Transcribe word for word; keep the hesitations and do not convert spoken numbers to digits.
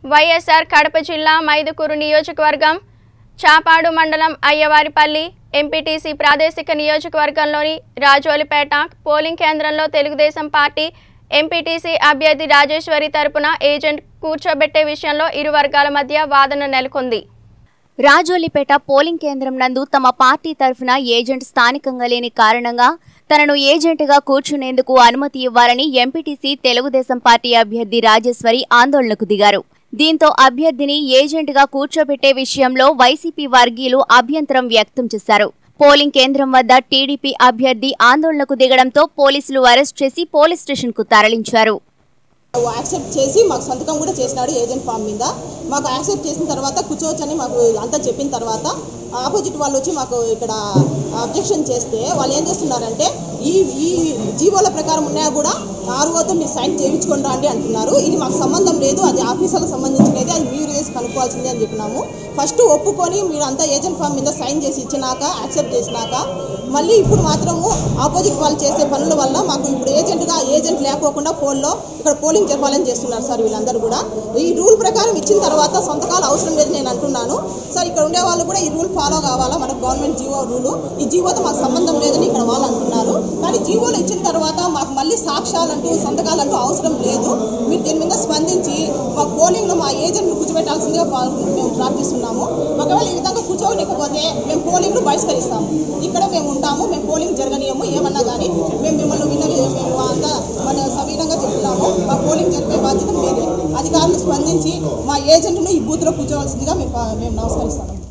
వైఎస్ఆర్ కడప జిల్లా మైదుకూరు నియోజకవర్గం చాపాడు మండలం అయ్యవారిపల్లి ఎంపీటీసీ ప్రాదేశిక నియోజకవర్గంలోని రాజోలిపేట పోలింగ్ కేంద్రంలో తెలుగుదేశం పార్టీ ఎంపీటీసీ అభ్యర్థి రాజేశ్వరి తరపున ఏజెంట్ కూర్చోబెట్టే విషయంలో ఇరు వర్గాల మధ్య వాదన నెలకొంది. రాజోలిపేట పోలింగ్ కేంద్రం నందు తమ పార్టీ తరఫున ఏజెంట్ స్థానికంగా లేని కారణంగా తనను ఏజెంట్గా కూర్చునేందుకు అనుమతి ఇవ్వాలని ఎంపీటీసీ తెలుగుదేశం పార్టీ అభ్యర్థి రాజేశ్వరి ఆందోళనకు దిగారు. దీంతో అభ్యర్థిని ఏజెంట్గా కూర్చోబెట్టే విషయంలో వైసీపీ వర్గీయులు అభ్యంతరం వ్యక్తం చేశారు. పోలింగ్ కేంద్రం వద్ద టీడీపీ అభ్యర్థి ఆందోళనకు దిగడంతో పోలీసులు అరెస్ట్ చేసి పోలీస్ స్టేషన్కు తరలించారు. యాక్సెప్ట్ చేసి మాకు సంతకం కూడా చేసినాడు ఏజెంట్ ఫామ్ మీద. మాకు యాక్సెప్ట్ చేసిన తర్వాత కూర్చోవచ్చని మాకు అంతా చెప్పిన తర్వాత ఆపోజిట్ వాళ్ళు వచ్చి మాకు ఇక్కడ అబ్జెక్షన్ చేస్తే వాళ్ళు ఏం చేస్తున్నారంటే ఈ ఈ జీవోల ప్రకారం ఉన్నాయా కూడా ఆర్ఓతో మీరు సైన్ చేయించుకొని రండి అంటున్నారు. ఇది మాకు సంబంధం లేదు, అది ఆఫీసర్లకు సంబంధించినది, అది మీరు వేసి కనుక్కోవాల్సిందే అని చెప్పినాము. ఫస్ట్ ఒప్పుకొని మీరు అంతా ఏజెంట్ ఫామ్ మీద సైన్ చేసి ఇచ్చినాక యాక్సెప్ట్ చేసినాక మళ్ళీ ఇప్పుడు మాత్రము ఆపోజిట్ వాళ్ళు చేసే పనుల వల్ల మాకు ఇప్పుడు ఏజెంట్గా ఏజెంట్ లేకోకుండా ఫోన్లో ఇక్కడ పోలింగ్ జరపాలని చేస్తున్నారు సార్. వీళ్ళందరూ కూడా ఈ రూల్ ప్రకారం ఇచ్చిన తర్వాత సొంతకాలు అవసరం లేదు నేను అంటున్నాను సార్. ఇక్కడ ఉండే వాళ్ళు కూడా ఈ రూల్ ఫాలో కావాలా, మనకు గవర్నమెంట్ జీవో రూలు, ఈ జీవోతో మాకు సంబంధం లేదని ఇక్కడ వాళ్ళు అంటున్నారు. కానీ జీవోలు ఇచ్చిన తర్వాత మాకు మళ్ళీ సాక్ష్యాలంటూ సంతకాలంటూ అవసరం లేదు. మీరు దీని మీద స్పందించి మా పోలింగ్లో మా ఏజెంట్ను కూర్చోబెట్టాల్సిందిగా మేము ప్రార్థిస్తున్నాము. ఒకవేళ ఈ విధంగా కూర్చోలేకపోతే మేము పోలింగ్ను బహిష్కరిస్తాము. ఇక్కడ మేము ఉంటాము, మేము పోలింగ్ జరగనీయము. ఏమన్నా కానీ మేము మిమ్మల్ని విన్న మేము అంతా మన సవీనంగా చెప్తున్నాము. మా పోలింగ్ జరిపే బాధ్యత మీదే. అధికారులు స్పందించి మా ఏజెంట్ను ఈ బూత్లో కూర్చోవలసిందిగా మేము మేము నమస్కరిస్తాము.